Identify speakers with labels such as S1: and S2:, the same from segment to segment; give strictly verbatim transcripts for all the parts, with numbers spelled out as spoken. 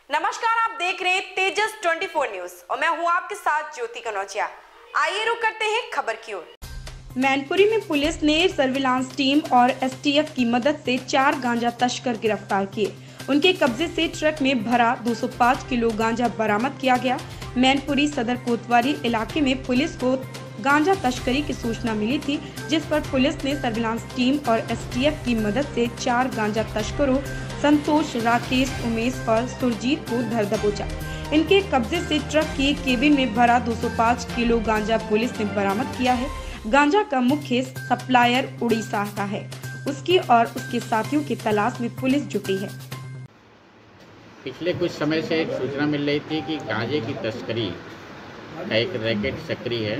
S1: नमस्कार, आप देख रहे हैं तेजस चौबीस न्यूज और मैं हूं आपके साथ ज्योति कनौजिया। आइए रुक करते हैं खबर की ओर। मैनपुरी में पुलिस ने सर्विलांस टीम और एस टी एफ की मदद से चार गांजा तस्कर गिरफ्तार किए। उनके कब्जे से ट्रक में भरा दो सौ पाँच किलो गांजा बरामद किया गया। मैनपुरी सदर कोतवाली इलाके में पुलिस को गांजा तस्करी की सूचना मिली थी, जिस पर पुलिस ने सर्विलांस टीम और एस टी एफ की मदद से चार गांजा तस्करों संतोष, राकेश, उमेश और सुरजीत को धर दबोचा। इनके कब्जे से ट्रक की केबिन में भरा दो सौ पाँच किलो गांजा पुलिस ने बरामद किया है। गांजा का मुख्य सप्लायर उड़ीसा का है। उसकी और उसके साथियों की तलाश में पुलिस जुटी है।
S2: पिछले कुछ समय से एक सूचना मिल रही थी कि गांजे की तस्करी का एक रैकेट सक्रिय है,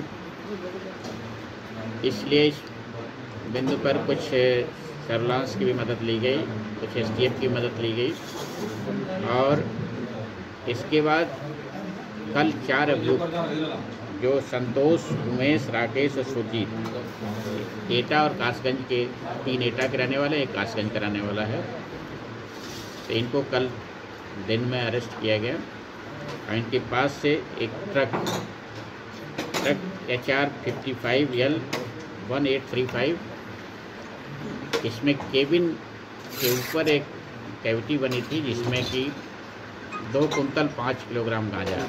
S2: इसलिए इस बिंदु पर कुछ सर्विलांस की भी मदद ली गई, कुछ एस टी एफ की मदद ली गई और इसके बाद कल चार अभियुक्त जो संतोष, उमेश, राकेश और सुरजीत एटा और कासगंज के, तीन एटा के रहने वाले, एक कासगंज का रहने वाला है, तो इनको कल दिन में अरेस्ट किया गया और इनके पास से एक truck truck H R fifty five L one eight three five, इसमें केबिन के ऊपर एक कैविटी बनी थी जिसमें कि दो कुंतल पाँच किलोग्राम गांजा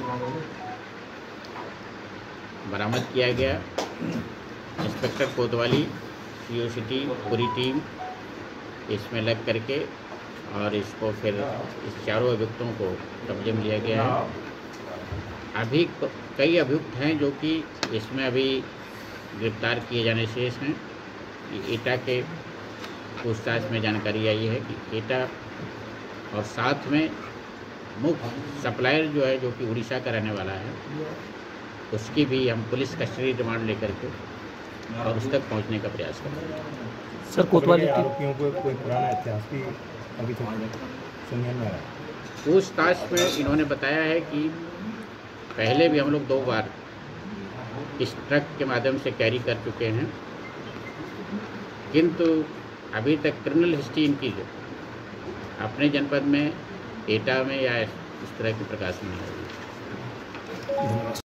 S2: बरामद किया गया। इंस्पेक्टर कोतवाली, सी ओ सिटी पूरी टीम इसमें लग करके और इसको फिर इस चारों अभियुक्तों को कब्जे में लिया गया है। अभी कई अभियुक्त हैं जो कि इसमें अभी गिरफ्तार किए जाने शेष हैं। एटा के पूछताछ में जानकारी आई है कि एटा और साथ में मुख्य सप्लायर जो है, जो कि उड़ीसा का रहने वाला है, उसकी भी हम पुलिस कस्टडी रिमांड लेकर के और उस तक पहुंचने का प्रयास कर रहे हैं।
S3: सर, कोतवाली
S4: आरोपियों को कोई पुराना इतिहास भी अभी तक सुनने में आ रहा है।
S2: पूछताछ में इन्होंने बताया है कि पहले भी हम लोग दो बार इस ट्रक के माध्यम से कैरी कर चुके हैं, किंतु अभी तक क्रिमिनल हिस्ट्री इनकी जो अपने जनपद में, एटा में या इस तरह के प्रकाश में नहीं आई।